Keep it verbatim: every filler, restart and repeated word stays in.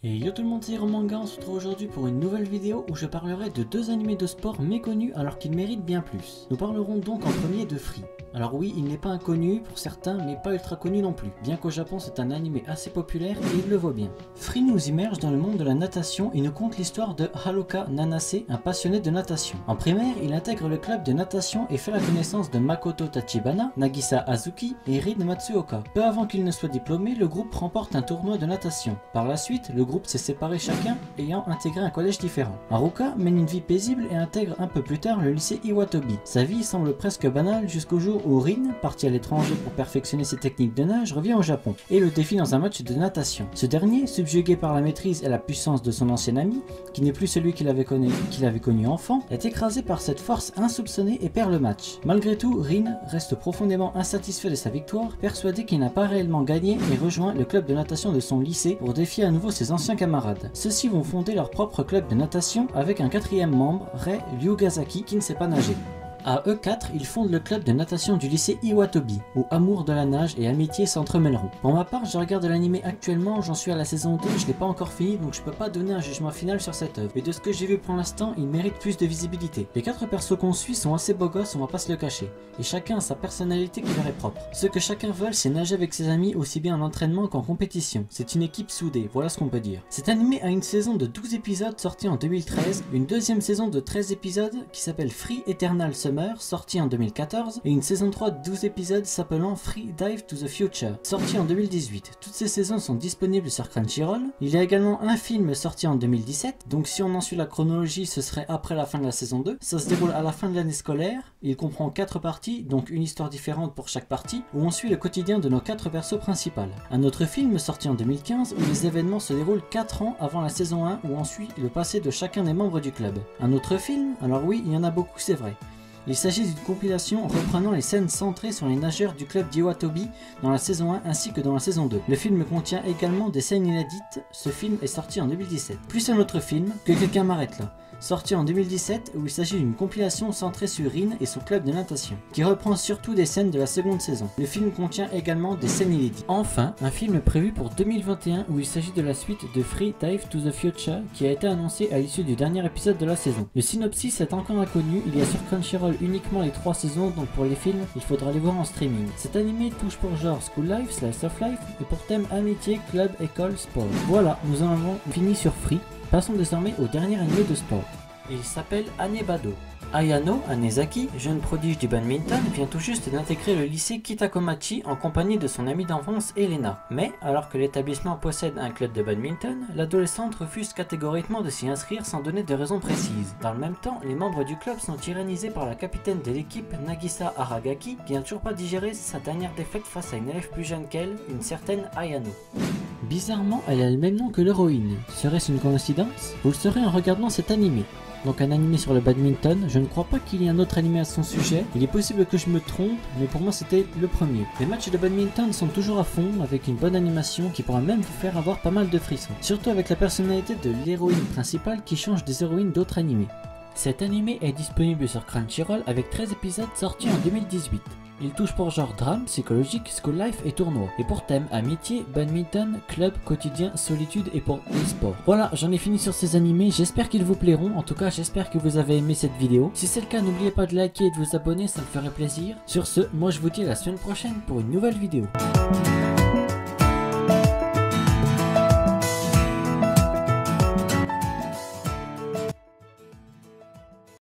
Et yo tout le monde, c'est Hiromanga, on se retrouve aujourd'hui pour une nouvelle vidéo où je parlerai de deux animés de sport méconnus alors qu'ils méritent bien plus. Nous parlerons donc en premier de Free. Alors oui, il n'est pas inconnu pour certains, mais pas ultra connu non plus, bien qu'au Japon c'est un animé assez populaire et il le vaut bien. Free nous immerge dans le monde de la natation et nous conte l'histoire de Haruka Nanase, un passionné de natation. En primaire, il intègre le club de natation et fait la connaissance de Makoto Tachibana, Nagisa Azuki et Rin Matsuoka. Peu avant qu'il ne soit diplômé, le groupe remporte un tournoi de natation. Par la suite, le groupe s'est séparé chacun ayant intégré un collège différent. Haruka mène une vie paisible et intègre un peu plus tard le lycée Iwatobi. Sa vie semble presque banale jusqu'au jour où Rin, parti à l'étranger pour perfectionner ses techniques de nage, revient au Japon et le défie dans un match de natation. Ce dernier, subjugué par la maîtrise et la puissance de son ancien ami, qui n'est plus celui qu'il avait connu, qu'il avait connu enfant, est écrasé par cette force insoupçonnée et perd le match. Malgré tout, Rin reste profondément insatisfait de sa victoire, persuadé qu'il n'a pas réellement gagné et rejoint le club de natation de son lycée pour défier à nouveau ses anciens camarades. Ceux-ci vont fonder leur propre club de natation avec un quatrième membre, Rei Ryugasaki, qui ne sait pas nager. À eux quatre, ils fondent le club de natation du lycée Iwatobi, où amour de la nage et amitié s'entremêleront. Pour ma part, je regarde l'anime actuellement, j'en suis à la saison deux, je l'ai pas encore fini, donc je peux pas donner un jugement final sur cette œuvre. Mais de ce que j'ai vu pour l'instant, il mérite plus de visibilité. Les quatre persos qu'on suit sont assez beaux gosses, on va pas se le cacher. Et chacun a sa personnalité qui leur est propre. Ce que chacun veut, c'est nager avec ses amis aussi bien en entraînement qu'en compétition. C'est une équipe soudée, voilà ce qu'on peut dire. Cet anime a une saison de douze épisodes sortie en deux mille treize, une deuxième saison de treize épisodes qui s'appelle Free Eternal Summer, sorti en deux mille quatorze, et une saison trois de douze épisodes s'appelant Free Dive to the Future, sorti en deux mille dix-huit. Toutes ces saisons sont disponibles sur Crunchyroll. Il y a également un film sorti en deux mille dix-sept, donc si on en suit la chronologie, ce serait après la fin de la saison deux. Ça se déroule à la fin de l'année scolaire. Il comprend quatre parties, donc une histoire différente pour chaque partie, où on suit le quotidien de nos quatre persos principaux. Un autre film sorti en deux mille quinze, où les événements se déroulent quatre ans avant la saison un, où on suit le passé de chacun des membres du club. Un autre film, alors oui, il y en a beaucoup, c'est vrai. Il s'agit d'une compilation reprenant les scènes centrées sur les nageurs du club d'Iwatobi dans la saison un ainsi que dans la saison deux. Le film contient également des scènes inédites, ce film est sorti en deux mille dix-sept. Plus un autre film, Que quelqu'un m'arrête là, sorti en deux mille dix-sept, où il s'agit d'une compilation centrée sur Rin et son club de natation, qui reprend surtout des scènes de la seconde saison. Le film contient également des scènes inédites. Enfin, un film prévu pour deux mille vingt et un où il s'agit de la suite de Free Dive to the Future qui a été annoncé à l'issue du dernier épisode de la saison. Le synopsis est encore inconnu, il y a sur Crunchyroll uniquement les trois saisons, donc pour les films, il faudra les voir en streaming. Cet animé touche pour genre School Life, Slice of Life et pour thème amitié, club, école, sport. Voilà, nous en avons fini sur Free. Passons désormais au dernier animé de sport. Il s'appelle Anebado. Ayano Anezaki, jeune prodige du badminton, vient tout juste d'intégrer le lycée Kitakomachi en compagnie de son amie d'enfance Elena. Mais, alors que l'établissement possède un club de badminton, l'adolescente refuse catégoriquement de s'y inscrire sans donner de raison précise. Dans le même temps, les membres du club sont tyrannisés par la capitaine de l'équipe, Nagisa Aragaki, qui n'a toujours pas digéré sa dernière défaite face à une élève plus jeune qu'elle, une certaine Ayano. Bizarrement, elle a le même nom que l'héroïne. Serait-ce une coïncidence? Vous le saurez en regardant cet animé. Donc un animé sur le badminton, je ne crois pas qu'il y ait un autre animé à son sujet, il est possible que je me trompe, mais pour moi c'était le premier. Les matchs de badminton sont toujours à fond, avec une bonne animation qui pourra même vous faire avoir pas mal de frissons. Surtout avec la personnalité de l'héroïne principale qui change des héroïnes d'autres animés. Cet animé est disponible sur Crunchyroll avec treize épisodes sortis en deux mille dix-huit. Il touche pour genre drame, psychologique, school life et tournoi. Et pour thème amitié, badminton, club, quotidien, solitude et pour e-sport. Voilà, j'en ai fini sur ces animés, j'espère qu'ils vous plairont. En tout cas, j'espère que vous avez aimé cette vidéo. Si c'est le cas, n'oubliez pas de liker et de vous abonner, ça me ferait plaisir. Sur ce, moi je vous dis à la semaine prochaine pour une nouvelle vidéo.